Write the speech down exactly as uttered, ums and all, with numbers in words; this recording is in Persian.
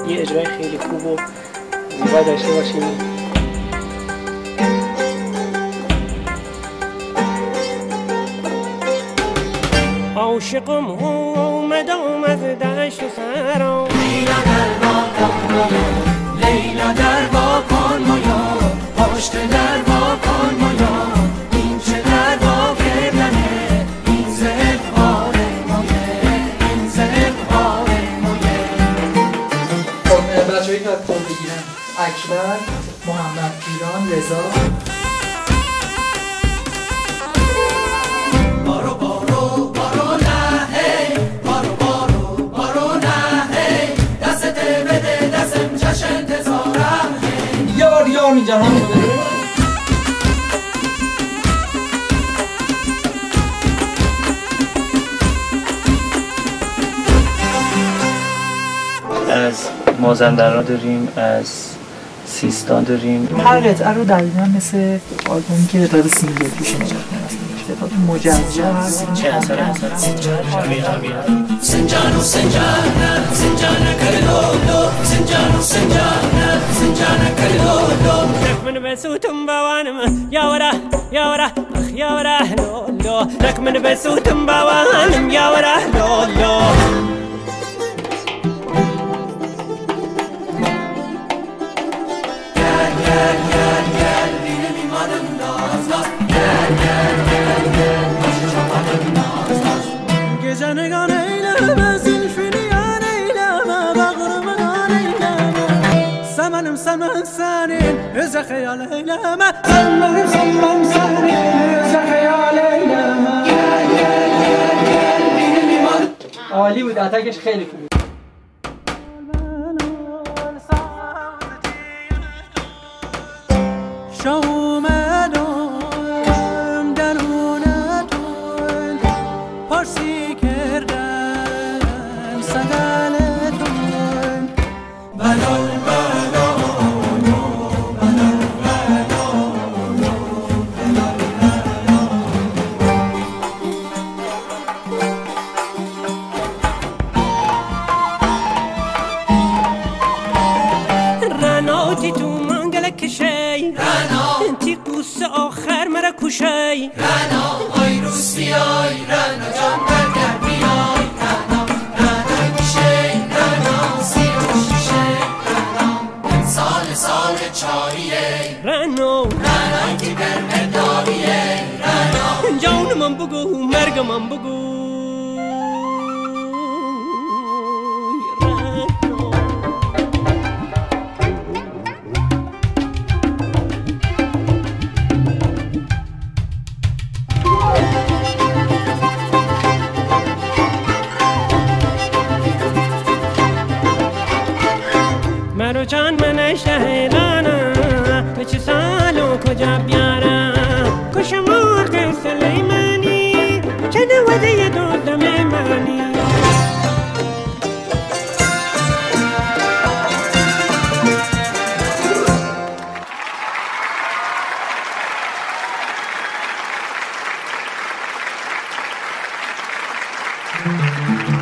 یه اجرای خیلی خوب و زیبا داشته باشیم. عاشقم اومدم از دشت و سرا، لیلا در با کن لیلا در با کن مایا، پشت در با کن مایا، این چه در با کردنه، این زفار مایه، این زفار مایه. خب بچه هایی که باید کن بگیرن: اکبر، محمد پیران، رضا. یار جهان رو بده. از مازندران داریم، از سیستان داریم. هر قطعه رو دقیقا مثل آلبومی که داره سینگل توش نجات نمیسته مجزا هست. چه اثر اثر سنجانو سنجانه سنجانه کردولو سنجانو سنجانه سنجانه کردولو من بسوتم بوانم یا ورا یا ورا یا ورا لولو لك من بسوتم بوانم یا ورا لولو گزنگان ایلم زلفینیان ایلم بغرمگان ایلم سمنم سمن سنین از خیال ایلم سمنم سمن سنین از خیال ایلم. عالی بود، اتکش خیلی خوب بود. شومدم درونتون پرسی کردم سگلتون بلال بلالو بلال بلالو بلال بلالو رناتی تو منگلک شی رنا انتی قصه آخر مرا کشی رنا آی روز بیای رنا جان برگر بیای رنا رنا میشه رنا سی و شیشه رنا سال سال چاریه رنو رنا کی در مداریه رنا جان من بگو مرگ من بگو مرو جان من شهرانم به چه سالو کجا بیارم کشم مرغ سلیمانی چه نوده دودم منی Thank you.